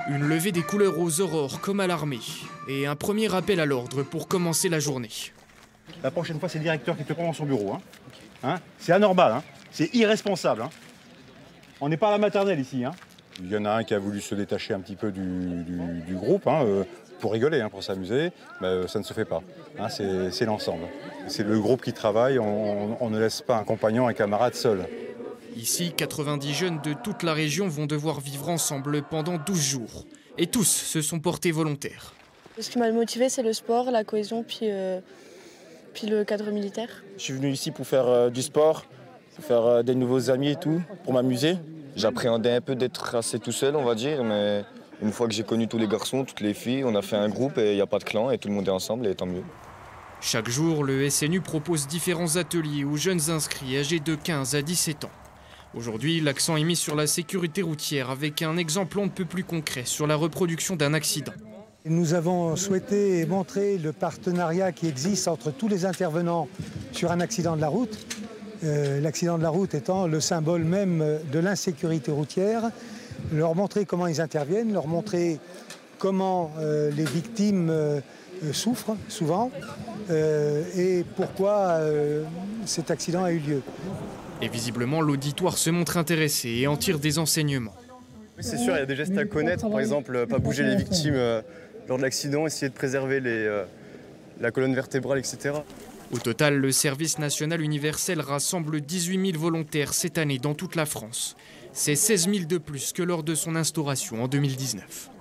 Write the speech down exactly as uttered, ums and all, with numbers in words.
Une levée des couleurs aux aurores comme à l'armée et un premier appel à l'ordre pour commencer la journée. La prochaine fois, c'est le directeur qui te prend dans son bureau. Hein. Hein, c'est anormal, hein. C'est irresponsable. Hein. On n'est pas à la maternelle ici. Hein. Il y en a un qui a voulu se détacher un petit peu du, du, du groupe hein, euh, pour rigoler, hein, pour s'amuser. Ben, ça ne se fait pas. Hein, c'est l'ensemble. C'est le groupe qui travaille. On, on ne laisse pas un compagnon, un camarade seul. Ici, quatre-vingt-dix jeunes de toute la région vont devoir vivre ensemble pendant douze jours. Et tous se sont portés volontaires. Ce qui m'a motivé, c'est le sport, la cohésion, puis, euh, puis le cadre militaire. Je suis venu ici pour faire euh, du sport, pour faire euh, des nouveaux amis et tout, pour m'amuser. J'appréhendais un peu d'être assez tout seul, on va dire, mais une fois que j'ai connu tous les garçons, toutes les filles, on a fait un groupe et il n'y a pas de clan et tout le monde est ensemble et tant mieux. Chaque jour, le S N U propose différents ateliers aux jeunes inscrits âgés de quinze à dix-sept ans. Aujourd'hui, l'accent est mis sur la sécurité routière avec un exemple un peu plus concret sur la reproduction d'un accident. Nous avons souhaité montrer le partenariat qui existe entre tous les intervenants sur un accident de la route. Euh, l'accident de la route étant le symbole même de l'insécurité routière. Leur montrer comment ils interviennent, leur montrer comment euh, les victimes euh, souffrent souvent euh, et pourquoi euh, cet accident a eu lieu. Et visiblement, l'auditoire se montre intéressé et en tire des enseignements. Oui, c'est sûr, il y a des gestes à connaître, par exemple, pas bouger les victimes euh, lors de l'accident, essayer de préserver les, euh, la colonne vertébrale, et cetera. Au total, le service national universel rassemble dix-huit mille volontaires cette année dans toute la France. C'est seize mille de plus que lors de son instauration en deux mille dix-neuf.